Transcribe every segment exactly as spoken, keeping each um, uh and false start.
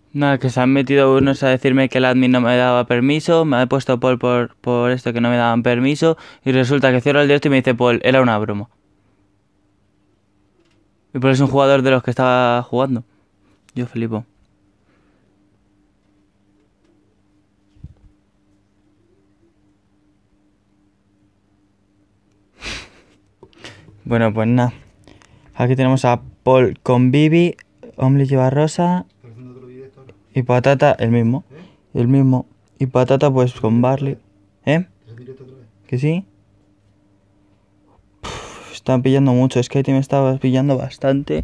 Nada, que se han metido unos a decirme que el admin no me daba permiso, me ha puesto Paul por, por esto que no me daban permiso, y resulta que cierro el directo y me dice Paul, era una broma. Y Paul es un jugador de los que estaba jugando. Yo flipo. Bueno, pues nada. Aquí tenemos a Paul con Bibi, Omni lleva rosa y Patata el mismo. El mismo. Y Patata pues con Barley. ¿Eh? ¿Que sí? Uf, están pillando mucho. Es que me estaba pillando bastante.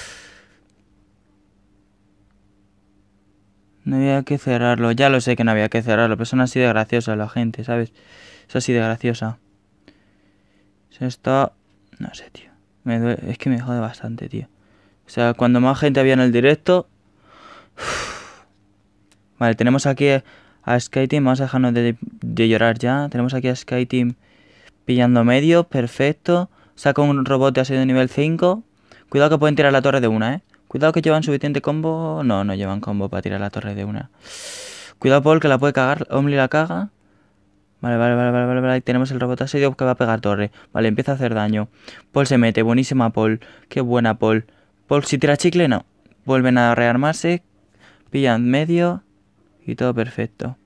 No había que cerrarlo. Ya lo sé que no había que cerrarlo. Pero son así de graciosa la gente, ¿sabes? Es así de graciosa. Se está... No sé, tío. Me duele... Es que me jode bastante, tío. O sea, cuando más gente había en el directo... Uf. Vale, tenemos aquí a SkyTeam. Vamos a dejarnos de, de llorar ya. Tenemos aquí a SkyTeam pillando medio. Perfecto. Saca un robot de aseo de nivel cinco. Cuidado que pueden tirar la torre de una, ¿eh? Cuidado que llevan suficiente combo. No, no llevan combo para tirar la torre de una. Cuidado Paul que la puede cagar. Omni la caga. Vale, vale, vale, vale, vale, vale. Tenemos el robot asedio que va a pegar torre. Vale, empieza a hacer daño. Paul se mete. Buenísima Paul. Qué buena Paul. Paul si tira chicle, no. Vuelven a rearmarse. Pillan medio. Y todo perfecto.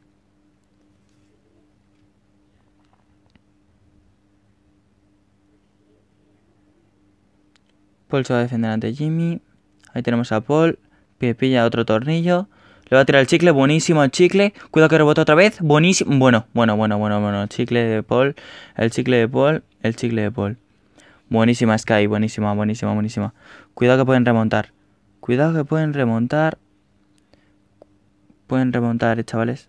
Paul se va a defender ante Jimmy. Ahí tenemos a Paul. Que pilla otro tornillo. Le va a tirar el chicle. Buenísimo el chicle. Cuidado que rebota otra vez. Buenísimo. Bueno, bueno, bueno, bueno, bueno. El chicle de Paul. El chicle de Paul. El chicle de Paul. Buenísima Sky. Buenísima, buenísima, buenísima. Cuidado que pueden remontar. Cuidado que pueden remontar. Pueden remontar, eh, chavales.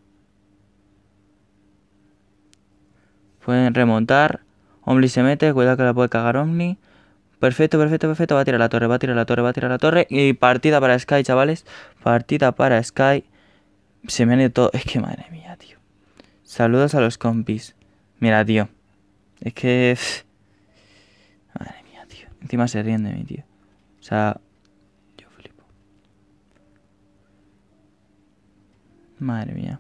Pueden remontar. Omni se mete. Cuidado que la puede cagar Omni. Perfecto, perfecto, perfecto. Va a tirar la torre, va a tirar la torre, va a tirar la torre. Y partida para Sky, chavales. Partida para Sky. Se me han ido todo. Es que madre mía, tío. Saludos a los compis. Mira, tío. Es que... Madre mía, tío. Encima se ríen de mí, tío. O sea... Yo flipo. Madre mía.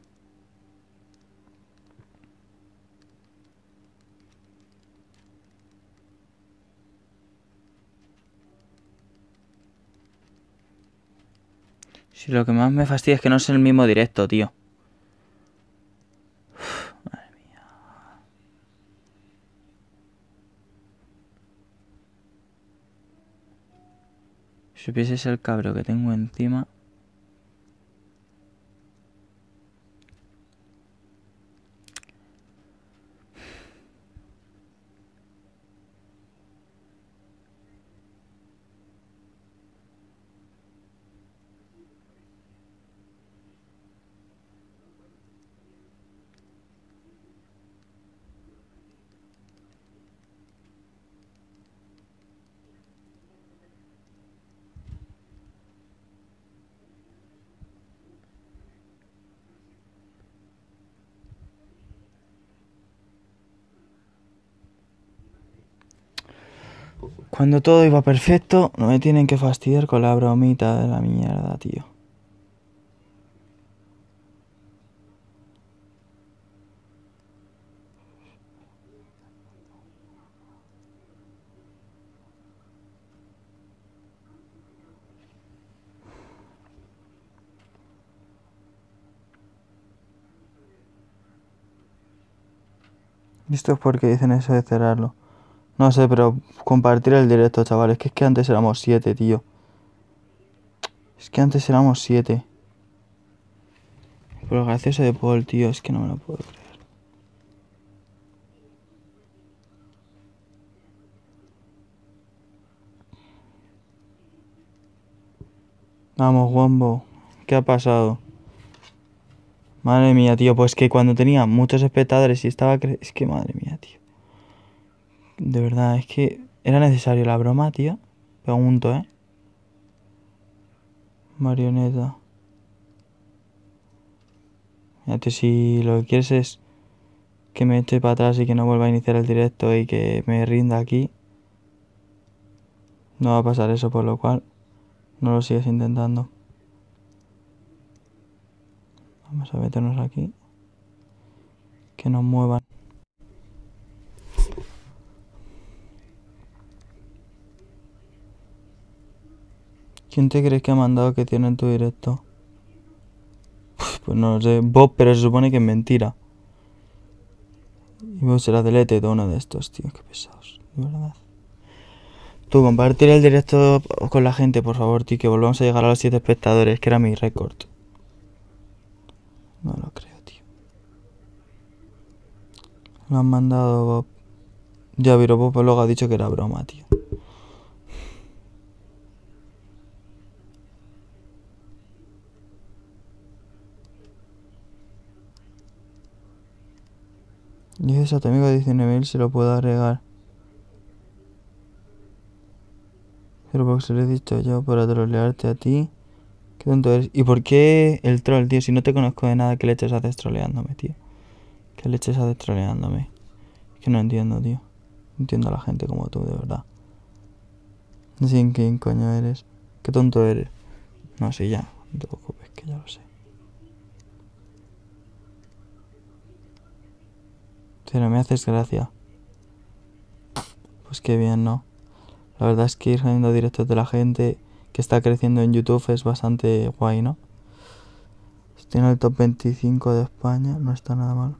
Si lo que más me fastidia es que no es el mismo directo, tío. Uf, madre mía. Si supieses el cabro que tengo encima... Cuando todo iba perfecto, no me tienen que fastidiar con la bromita de la mierda, tío. ¿Esto es porque dicen eso de cerrarlo? No sé, pero compartir el directo, chavales. Que es que antes éramos siete, tío. Es que antes éramos siete. Pero lo gracioso de Paul, tío, es que no me lo puedo creer. Vamos, Wombo. ¿Qué ha pasado? Madre mía, tío. Pues que cuando tenía muchos espectadores y estaba... cre- Es que madre mía, tío. De verdad, es que... ¿Era necesario la broma, tío? Pregunto, ¿eh? Marioneta. Fíjate, si lo que quieres es que me eche para atrás y que no vuelva a iniciar el directo y que me rinda aquí, no va a pasar eso, por lo cual no lo sigues intentando. Vamos a meternos aquí. Que nos muevan. ¿Quién te crees que ha mandado que tiene en tu directo? Pues no lo sé, Bob, pero se supone que es mentira. Y Bob será delete de uno de estos, tío, qué pesados, de verdad. Tú, compartir el directo con la gente, por favor, tío, que volvamos a llegar a los siete espectadores, que era mi récord. No lo creo, tío. Lo han mandado Bob. Ya, pero Bob luego ha dicho que era broma, tío. Dices a tu amigo de diecinueve mil si lo puedo agregar. Pero porque se lo he dicho yo para trolearte a ti. Qué tonto eres. ¿Y por qué el troll, tío? Si no te conozco de nada, ¿qué leches haces troleándome, tío? ¿Qué leches haces troleándome? Es que no entiendo, tío. No entiendo a la gente como tú, de verdad. No sé quién coño eres. Qué tonto eres. No sé, ya. No te preocupes, que ya lo sé. Pero me haces gracia. Pues qué bien, ¿no? La verdad es que ir saliendo directos de la gente que está creciendo en YouTube es bastante guay, ¿no? Estoy en el top veinticinco de España, no está nada mal.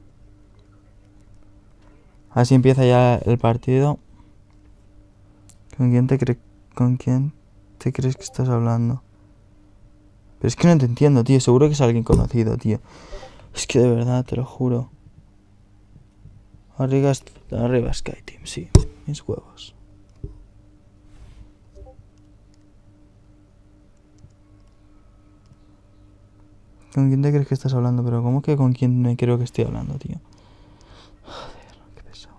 Así empieza ya el partido. ¿Con quién te crees, con quién te crees que estás hablando? Pero es que no te entiendo, tío. Seguro que es alguien conocido, tío. Es que de verdad, te lo juro. Arriba, arriba SkyTeam, sí. Mis huevos. ¿Con quién te crees que estás hablando? Pero ¿cómo que con quién me creo que estoy hablando, tío? Joder, qué pesado.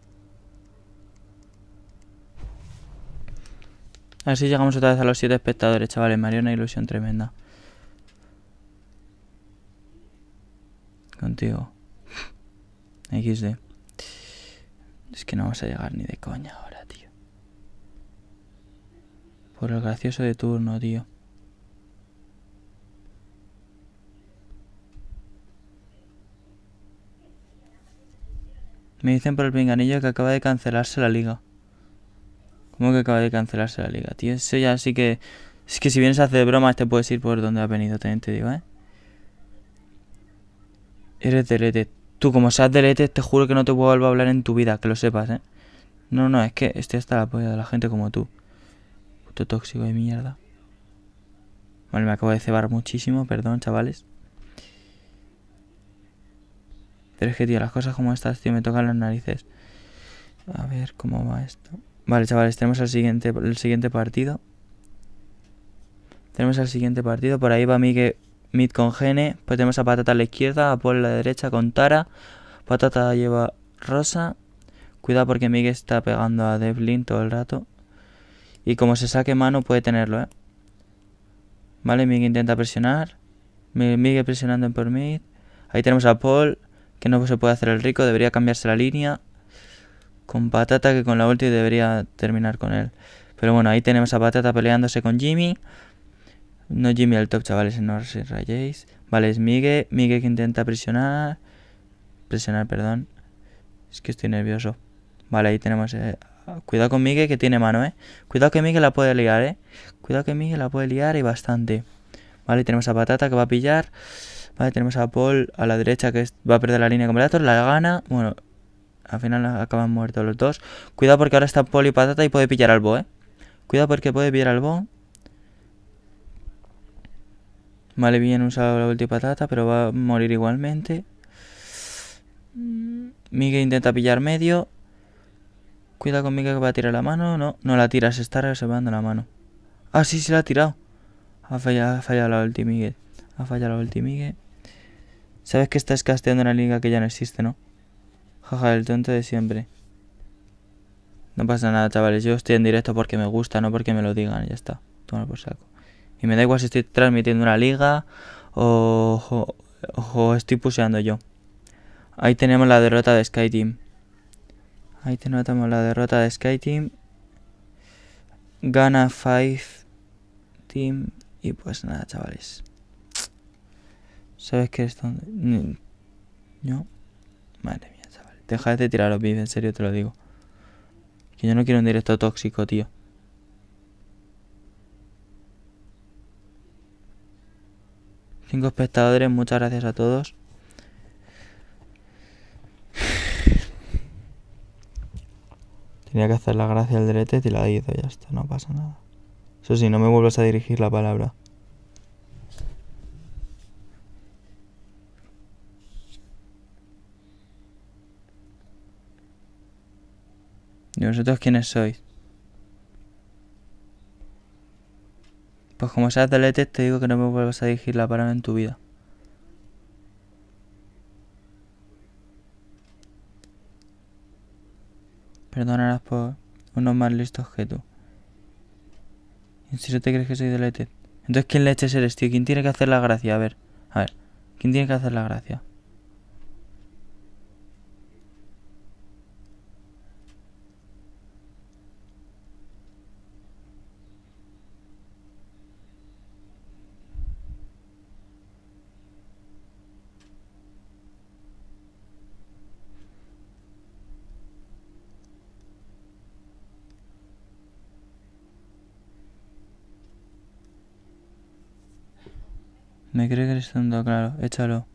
Así llegamos otra vez a los siete espectadores, chavales. Me haría una ilusión tremenda. Contigo. equis de. Es que no vamos a llegar ni de coña ahora, tío. Por el gracioso de turno, tío. Me dicen por el pinganillo que acaba de cancelarse la liga. ¿Cómo que acaba de cancelarse la liga, tío? Eso ya sí que... Es que si vienes a hacer bromas te puedes ir por donde has venido, también te digo, ¿eh? Eres delete. Tú, como seas delete, te juro que no te vuelvo a hablar en tu vida, que lo sepas, ¿eh? No, no, es que estoy hasta la polla de la gente como tú. Puto tóxico de mierda. Vale, me acabo de cebar muchísimo, perdón, chavales. Pero es que, tío, las cosas como estas, tío, me tocan las narices. A ver cómo va esto. Vale, chavales, tenemos el siguiente, el siguiente partido. Tenemos el siguiente partido. Por ahí va Migue mid con Gene. Pues tenemos a Patata a la izquierda, a Paul a la derecha con Tara. Patata lleva Rosa. Cuidado porque Migue está pegando a Devlin todo el rato. Y como se saque mano puede tenerlo, ¿eh? Vale, Migue intenta presionar. Migue presionando en por mid. Ahí tenemos a Paul, que no se puede hacer el rico. Debería cambiarse la línea. Con Patata, que con la ulti debería terminar con él. Pero bueno, ahí tenemos a Patata peleándose con Jimmy. No Jimmy al top, chavales, no os rayéis. Vale, es Migue. Migue que intenta presionar. Presionar, perdón. Es que estoy nervioso. Vale, ahí tenemos... Eh, cuidado con Migue que tiene mano, ¿eh? Cuidado que Migue la puede liar, ¿eh? Cuidado que Migue la puede liar y bastante. Vale, tenemos a Patata que va a pillar. Vale, tenemos a Paul a la derecha que va a perder la línea con Predator. La gana. Bueno, al final acaban muertos los dos. Cuidado porque ahora está Paul y Patata y puede pillar al Bo, ¿eh? Cuidado porque puede pillar al Bo. Vale, bien usado la ulti Patata, pero va a morir igualmente. Migue intenta pillar medio. Cuidado con Migue que va a tirar la mano. No, no la tira, se está reservando la mano. Ah, sí, sí la ha tirado. Ha fallado, ha fallado la ulti Migue. Ha fallado la ulti Migue. Sabes que estás casteando una liga que ya no existe, ¿no? Jaja, el tonto de siempre. No pasa nada, chavales. Yo estoy en directo porque me gusta, no porque me lo digan. Ya está. Toma por saco. Y me da igual si estoy transmitiendo una liga o, o, o estoy puseando yo. Ahí tenemos la derrota de SkyTeam. Ahí tenemos la derrota de SkyTeam. Gana five Team. Y pues nada, chavales. ¿Sabes qué es donde? ¿Yo? Madre mía, chaval. Deja de tirar los vídeos, en serio te lo digo. Que yo no quiero un directo tóxico, tío. Cinco espectadores, muchas gracias a todos. Tenía que hacer la gracia al delete y la hizo, ya está, no pasa nada. Eso sí, no me vuelvas a dirigir la palabra. ¿Y vosotros quiénes sois? Pues como seas delete te digo que no me vuelvas a dirigir la palabra en tu vida. Perdonarás por unos más listos que tú. ¿En serio te crees que soy delete? Entonces, ¿quién leches eres, tío? ¿Quién tiene que hacer la gracia? A ver, a ver. ¿Quién tiene que hacer la gracia? Me cree que eres tonto, claro. Échalo.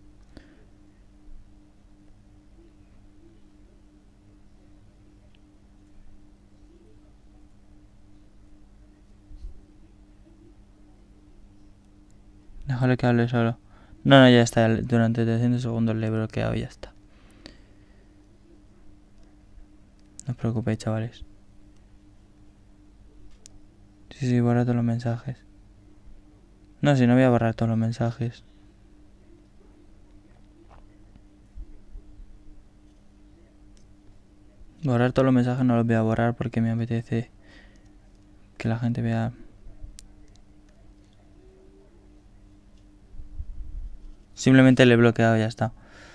Déjale que hable solo. No, no, ya está. Durante trescientos segundos le he bloqueado y ya está. No os preocupéis, chavales. Sí, sí, borra todos los mensajes. No, si no voy a borrar todos los mensajes. Borrar todos los mensajes no los voy a borrar porque me apetece que la gente vea. Simplemente le he bloqueado y ya está.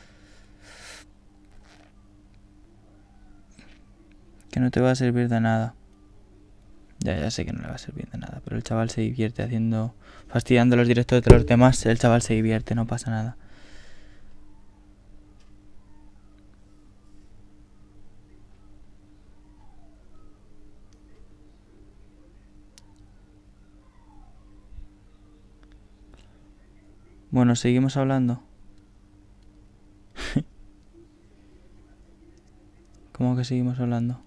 Que no te va a servir de nada. Ya, ya sé que no le va a servir de nada, pero el chaval se divierte haciendo... fastidiando los directos de los demás, el chaval se divierte, no pasa nada. Bueno, seguimos hablando. ¿Cómo que seguimos hablando?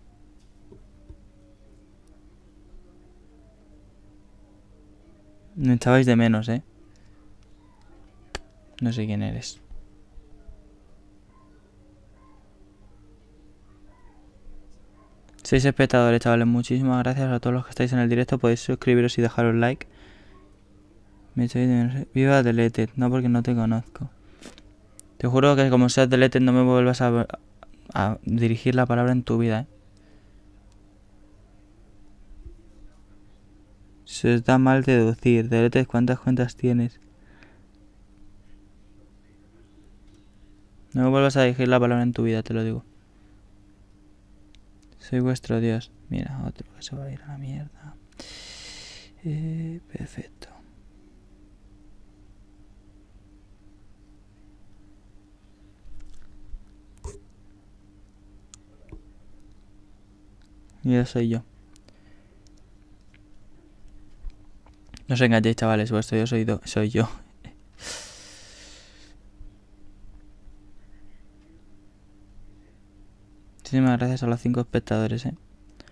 Me echabais de menos, ¿eh? No sé quién eres. Seis espectadores, chavales. Muchísimas gracias a todos los que estáis en el directo. Podéis suscribiros y dejaros like. Me echáis de menos. Viva Deleted. No, porque no te conozco. Te juro que como seas Deleted no me vuelvas a, a dirigir la palabra en tu vida, ¿eh? Se está mal deducir. Deleted, ¿cuántas cuentas tienes? No me vuelvas a dirigir la palabra en tu vida, te lo digo. Soy vuestro Dios. Mira, otro que se va a ir a la mierda. Eh, perfecto. Y yo soy yo. No os engañéis, chavales. Vuestro yo soy, do soy yo. Muchísimas gracias a los cinco espectadores, eh.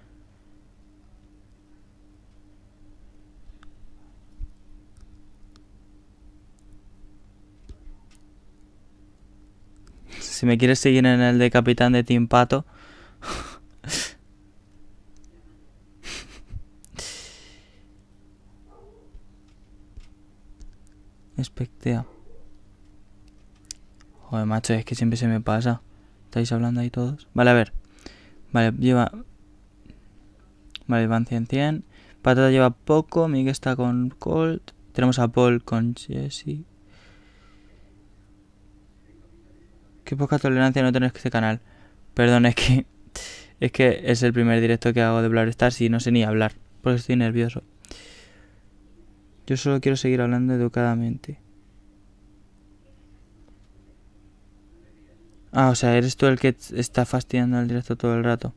Si me quieres seguir en el de capitán de Team Pato. Espectea. Joder, macho, es que siempre se me pasa. ¿Estáis hablando ahí todos? Vale, a ver. Vale, lleva... Vale, van cien cien. Patata lleva poco. Miguel está con Colt. Tenemos a Paul con Jesse. Qué poca tolerancia no tenéis que este canal. Perdón, es que... Es que es el primer directo que hago de Brawl Stars y no sé ni hablar. Porque estoy nervioso. Yo solo quiero seguir hablando educadamente. Ah, o sea, eres tú el que está fastidiando el directo todo el rato.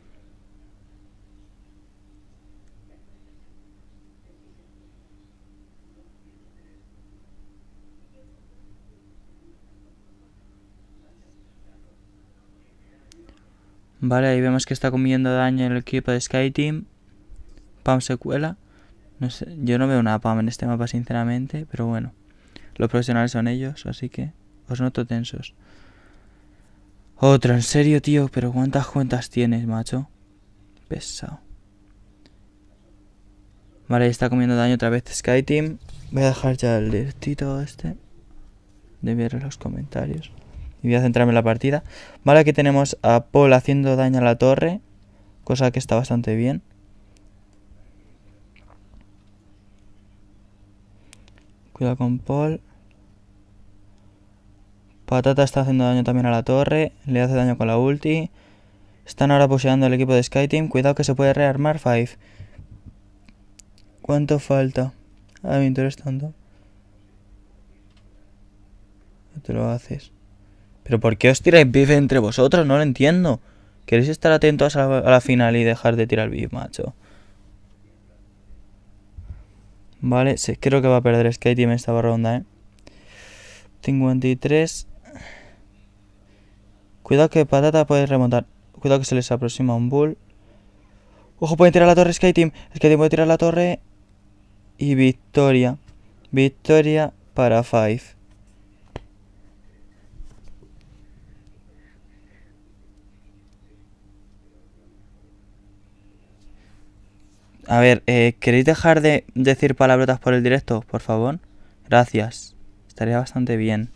Vale, ahí vemos que está comiendo daño el equipo de SkyTeam. Pam se cuela. No sé, yo no veo una Pam en este mapa sinceramente, pero bueno. Los profesionales son ellos, así que os noto tensos. Otro, en serio, tío, pero ¿cuántas cuentas tienes, macho? Pesado. Vale, está comiendo daño otra vez SkyTeam. Voy a dejar ya el directito este de ver los comentarios. Y voy a centrarme en la partida. Vale, aquí tenemos a Paul haciendo daño a la torre, cosa que está bastante bien. Cuidado con Paul. Patata está haciendo daño también a la torre. Le hace daño con la ulti. Están ahora pusheando el equipo de SkyTeam. Cuidado que se puede rearmar Five. ¿Cuánto falta? A mí tú eres tonto. No te lo haces. ¿Pero por qué os tiráis beef entre vosotros? No lo entiendo. ¿Queréis estar atentos a la, a la final y dejar de tirar beef, macho? Vale, sí, creo que va a perder SkyTeam esta ronda, eh. cincuenta y tres. Cuidado que Patata puede remontar. Cuidado que se les aproxima un bull. Ojo, pueden tirar la torre SkyTeam. SkyTeam puede tirar la torre. Y victoria. Victoria para Five. A ver, eh, ¿queréis dejar de decir palabrotas por el directo, por favor? Gracias. Estaría bastante bien.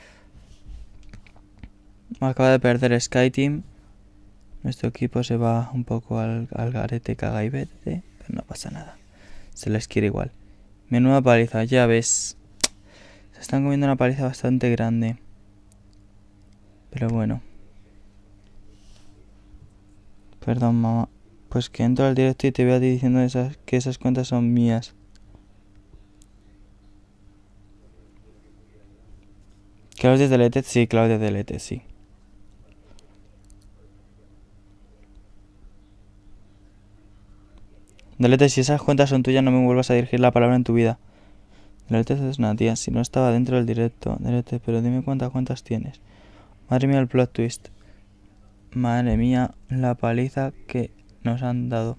Acaba de perder SkyTeam. Nuestro equipo se va un poco al, al garete caga y vete, pero no pasa nada. Se les quiere igual. Menuda paliza, ya ves. Se están comiendo una paliza bastante grande. Pero bueno. Perdón, mamá. Pues que entro al directo y te veo a ti diciendo esas, que esas cuentas son mías. Claudia Deleted, sí, Claudia Deleted, sí. Deleted, si esas cuentas son tuyas, no me vuelvas a dirigir la palabra en tu vida. Deleted es una tía, si no estaba dentro del directo. Deleted, pero dime cuántas cuentas tienes. Madre mía, el plot twist. Madre mía, la paliza que nos han dado.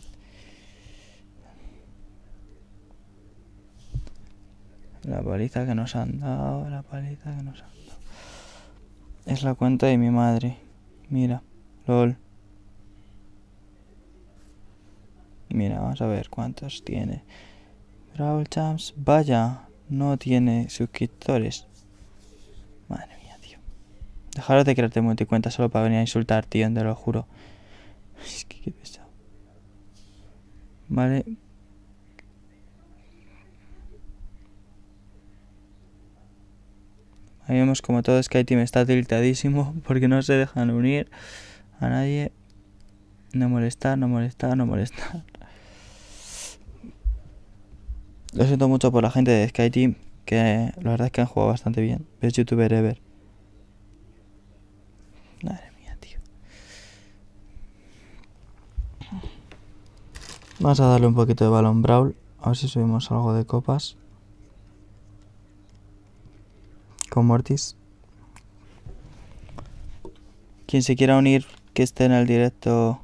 La paliza que nos han dado, la paliza que nos han dado. Es la cuenta de mi madre. Mira, lol. Mira, vamos a ver cuántos tiene. Brawl Champs, vaya, no tiene suscriptores. Madre mía, tío. Dejaros de crearte multicuenta solo para venir a insultar, tío, te lo juro. Es que qué pesado. Vale. Ahí vemos como todo SkyTeam está tiltadísimo porque no se dejan unir a nadie. No molestar, no molestar, no molestar. Lo siento mucho por la gente de SkyTeam, que la verdad es que han jugado bastante bien. Best youtuber ever. Madre mía, tío. Vamos a darle un poquito de balón brawl. A ver si subimos algo de copas. Con Mortis. Quien se quiera unir, que esté en el directo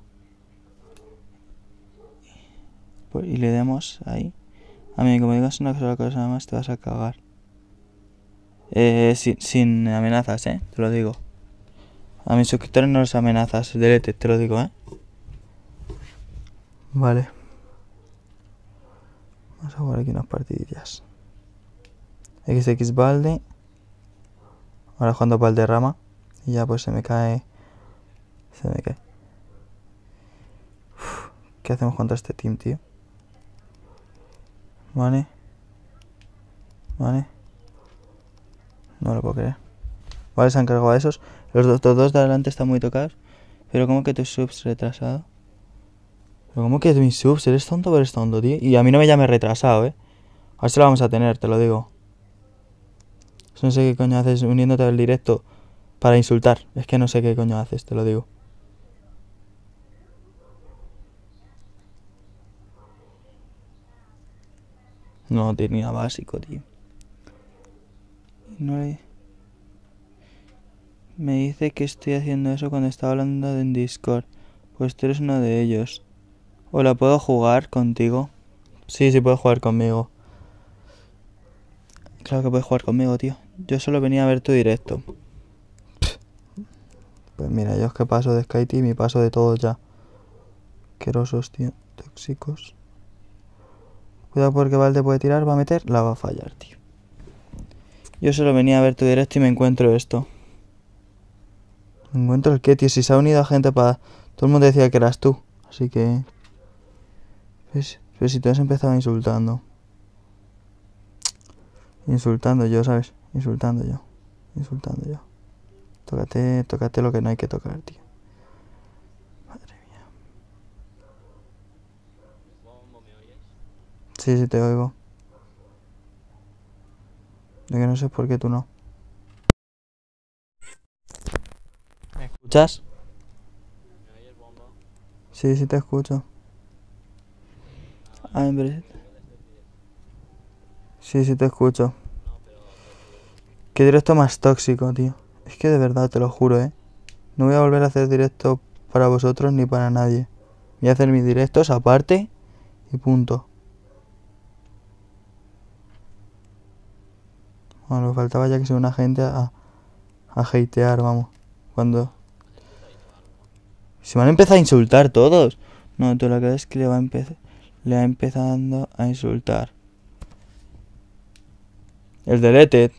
y le demos ahí. A mí, como digas una sola cosa más, te vas a cagar. Eh, sin, sin amenazas, eh, te lo digo. A mis suscriptores no los amenazas, delete, te lo digo, eh. Vale. Vamos a jugar aquí unas partidillas. X X balde. Ahora jugando Valderrama. Y ya pues se me cae. Se me cae. Uf, ¿qué hacemos contra este team, tío? Vale. Vale. No lo puedo creer. Vale, se han cargado a esos. Los dos, los dos de adelante están muy tocados. Pero ¿cómo que tus subs retrasado? Pero ¿cómo que mis subs? ¿Eres tonto o eres tonto, tío? Y a mí no me llames retrasado, eh. A ver si lo vamos a tener, te lo digo. No sé qué coño haces uniéndote al directo Para insultar. Es que no sé qué coño haces, te lo digo. No tenía básico, tío. No le... Me dice que estoy haciendo eso cuando estaba hablando en Discord. Pues tú eres uno de ellos. Hola, ¿puedo jugar contigo? Sí, sí puedes jugar conmigo. Claro que puedes jugar conmigo, tío. Yo solo venía a ver tu directo. Pues mira, yo es que paso de SkyTeam y paso de todos ya. Asquerosos, tío. Tóxicos. Cuidado porque Valde puede tirar, va a meter, la va a fallar, tío. Yo solo venía a ver tu directo y me encuentro esto. ¿Me encuentro el qué, tío? Si se ha unido a gente para... Todo el mundo decía que eras tú. Así que... Pues, pues si tú has empezado insultando. Insultando yo, ¿sabes? Insultando yo. Insultando yo. Tócate, tócate lo que no hay que tocar, tío. Madre mía. Sí, sí te oigo. Lo que no sé es por qué tú no. ¿Me escuchas? Sí, sí te escucho. Ah, en verdad. Sí, sí te escucho. Qué directo más tóxico, tío. Es que de verdad, te lo juro, ¿eh? No voy a volver a hacer directo para vosotros ni para nadie. Voy a hacer mis directos aparte y punto. Bueno, me faltaba ya que sea una gente a, a hatear, vamos. Cuando... Se van a empezar a insultar todos. No, tú lo que ves es que le va a empezar... Le va empezando a insultar. El deleted.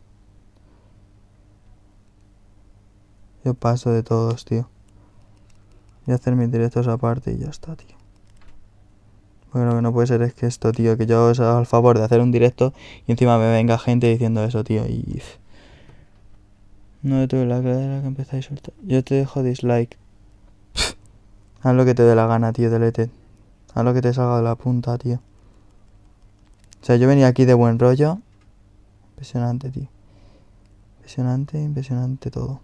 Yo paso de todos, tío. Voy a hacer mis directos aparte y ya está, tío. Porque lo que no puede ser es que esto, tío, que yo os haga el favor de hacer un directo y encima me venga gente diciendo eso, tío. Y... No tuve la cadera que empecé a insultar. Yo te dejo dislike. Haz lo que te dé la gana, tío, deleted. Haz lo que te salga de la punta, tío. O sea, yo venía aquí de buen rollo. Impresionante, tío. Impresionante, impresionante todo.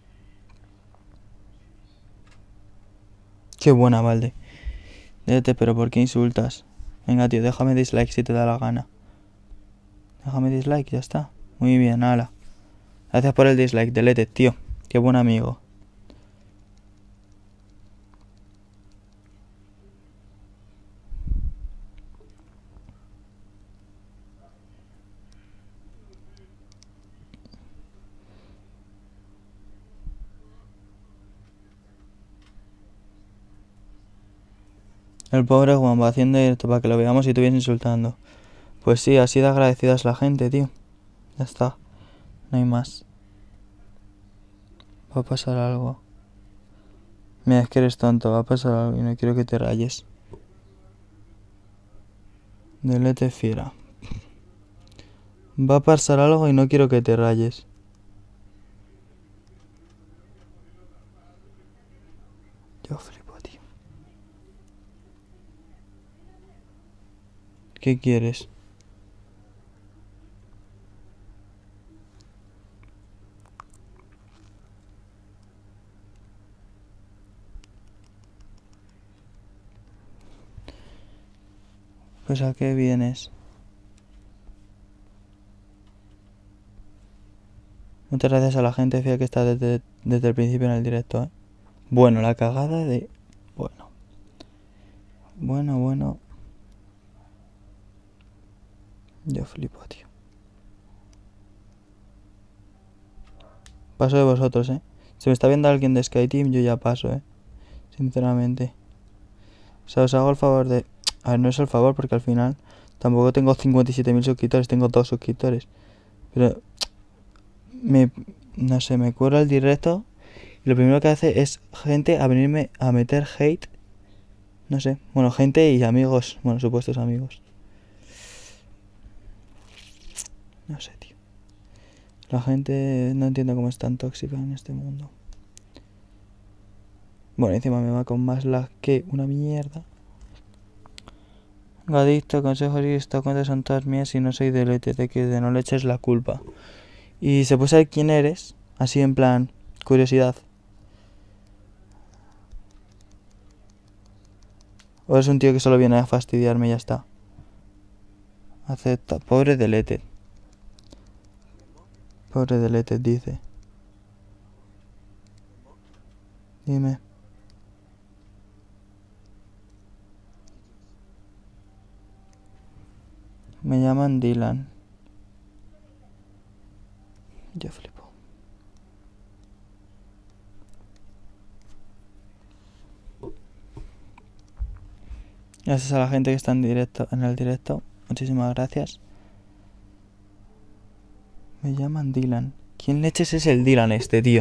Qué buena, Valde. Déjate, pero ¿por qué insultas? Venga, tío, déjame dislike si te da la gana. Déjame dislike, ya está. Muy bien, ala. Gracias por el dislike, deleted, tío. Qué buen amigo. El pobre Juan va haciendo esto para que lo veamos y tú vienes insultando. Pues sí, así de agradecida es la gente, tío. Ya está. No hay más. Va a pasar algo. Mira, es que eres tonto. Va a pasar algo y no quiero que te rayes. Delete fiera. Va a pasar algo y no quiero que te rayes. Yo flipo, tío. ¿Qué quieres? Pues a qué vienes. Muchas gracias a la gente fiel que está desde, desde el principio en el directo, ¿eh? Bueno, la cagada de... Bueno. Bueno, bueno. Yo flipo, tío. Paso de vosotros, ¿eh? Si me está viendo alguien de SkyTeam, yo ya paso, ¿eh? Sinceramente. O sea, os hago el favor de... A ver, no es el favor porque al final tampoco tengo cincuenta y siete mil suscriptores, tengo dos suscriptores. Pero... Me... No sé, me cuelo el directo y lo primero que hace es gente a venirme a meter hate. No sé. Bueno, gente y amigos. Bueno, supuestos amigos. No sé, tío. La gente no entiendo cómo es tan tóxica en este mundo. Bueno, encima me va con más lag que una mierda. Gadicto, consejos y esta cuenta son todas mías y no soy del E T C, que de no le eches la culpa. Y se puede saber quién eres, Así en plan, curiosidad. O es un tío que solo viene a fastidiarme y ya está. Acepta. Pobre Deleted. Pobre Deleted dice. Dime. Me llaman Dylan. Yo flipo. Gracias a la gente que está en directo, en el directo. Muchísimas gracias. Me llaman Dylan. ¿Quién leches es el Dylan este, tío?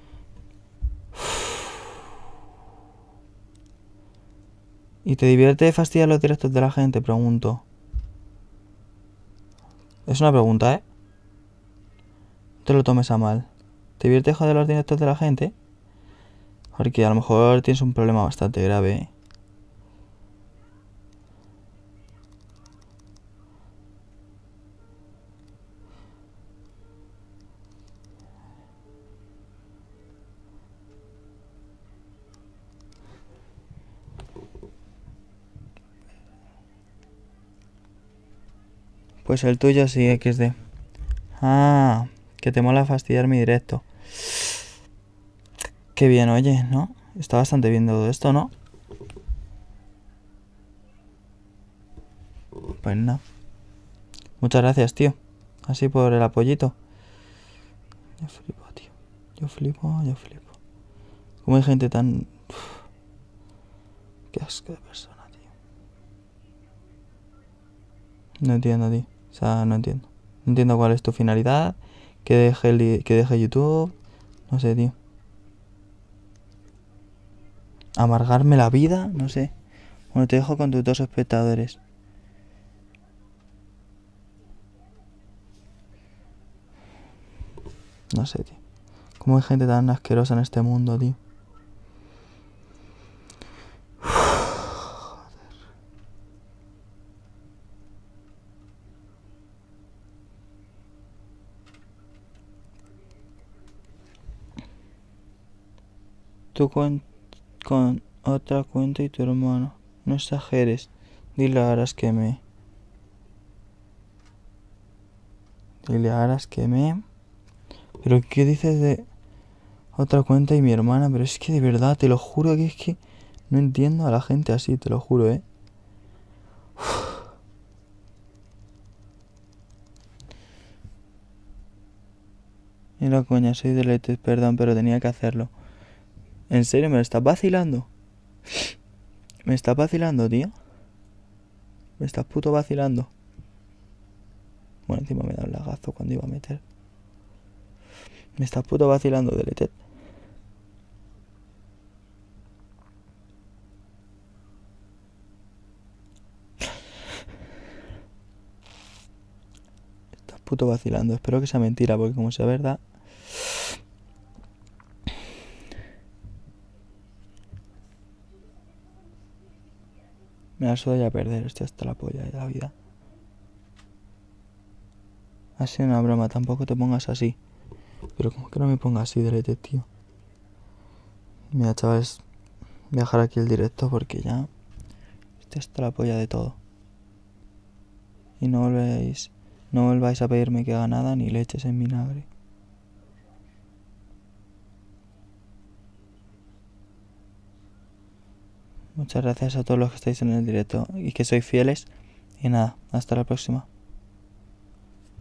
¿Y te divierte fastidiar los directos de la gente? Pregunto. Es una pregunta, ¿eh? No te lo tomes a mal. ¿Te divierte joder los directos de la gente? Porque a lo mejor tienes un problema bastante grave, ¿eh? Pues el tuyo sí, equis de. Ah, que te mola fastidiar mi directo. Qué bien, oye, ¿no? Está bastante bien todo esto, ¿no? Pues nada. Muchas gracias, tío. Así por el apoyito. Yo flipo, tío. Yo flipo, yo flipo. Como hay gente tan... Uf. Qué asco de persona, tío. No entiendo, tío. O sea, no entiendo. No entiendo cuál es tu finalidad. Que deje, el, que deje YouTube. No sé, tío. Amargarme la vida, no sé. Bueno, te dejo con tus dos espectadores. No sé, tío. Cómo hay gente tan asquerosa en este mundo, tío. Tú con, con otra cuenta y tu hermano. No exageres. Dile a Aras que me... Dile a Aras que me... ¿Pero qué dices de otra cuenta y mi hermana? Pero es que de verdad, te lo juro que es que... No entiendo a la gente así, te lo juro, ¿eh? Uf. Mira, coña, soy de Letes, perdón, pero tenía que hacerlo. ¿En serio me lo estás vacilando? ¿Me estás vacilando, tío? ¿Me estás puto vacilando? Bueno, encima me da un lagazo cuando iba a meter. ¿Me estás puto vacilando, Deleted? Estás puto vacilando. Espero que sea mentira, porque como sea verdad... Me la suda ya a perder, estoy hasta la polla de la vida. Ha sido una broma, tampoco te pongas así. Pero como que no me pongas así, Deleted, tío. Mira, chavales, voy a dejar aquí el directo porque ya estoy hasta la polla de todo. Y no volvéis, no volváis a pedirme que haga nada ni leches en vinagre. Muchas gracias a todos los que estáis en el directo y que sois fieles. Y nada, hasta la próxima.